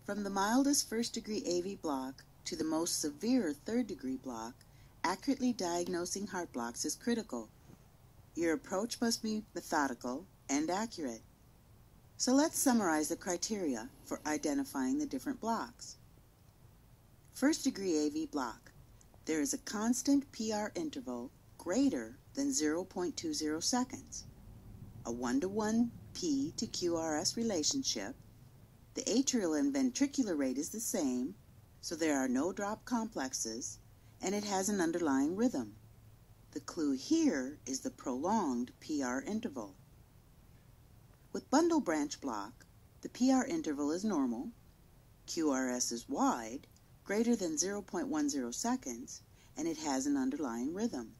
From the mildest first-degree AV block to the most severe third-degree block, accurately diagnosing heart blocks is critical. Your approach must be methodical and accurate. So let's summarize the criteria for identifying the different blocks. First-degree AV block. There is a constant PR interval greater than 0.20 seconds, a 1-to-1 P to QRS relationship. The atrial and ventricular rate is the same, so there are no drop complexes, and it has an underlying rhythm. The clue here is the prolonged PR interval. With bundle branch block, the PR interval is normal, QRS is wide, greater than 0.10 seconds, and it has an underlying rhythm.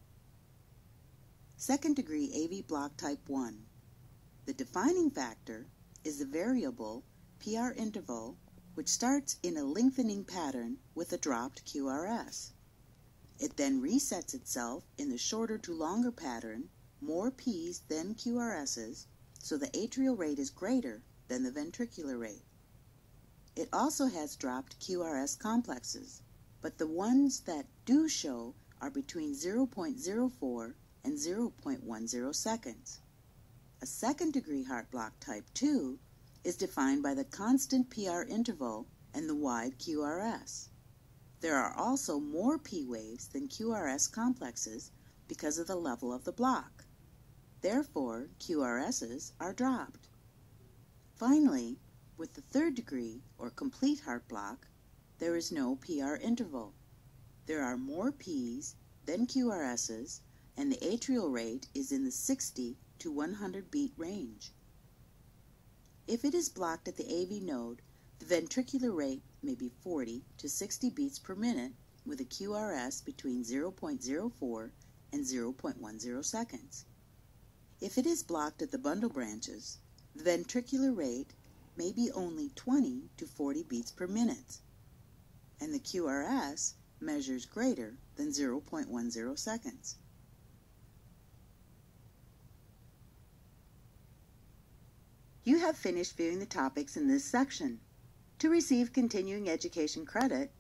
Second-degree AV block type 1. The defining factor is the variable PR interval, which starts in a lengthening pattern with a dropped QRS. It then resets itself in the shorter to longer pattern, more P's than QRS's, so the atrial rate is greater than the ventricular rate. It also has dropped QRS complexes, but the ones that do show are between 0.04 and 0.10 seconds. A second-degree heart block type 2 is defined by the constant PR interval and the wide QRS. There are also more P waves than QRS complexes because of the level of the block. Therefore, QRSs are dropped. Finally, with the third degree or complete heart block, there is no PR interval. There are more Ps than QRSs, and the atrial rate is in the 60 to 100 beat range. If it is blocked at the AV node, the ventricular rate may be 40 to 60 beats per minute with a QRS between 0.04 and 0.10 seconds. If it is blocked at the bundle branches, the ventricular rate may be only 20 to 40 beats per minute, and the QRS measures greater than 0.10 seconds. You have finished viewing the topics in this section. To receive continuing education credit,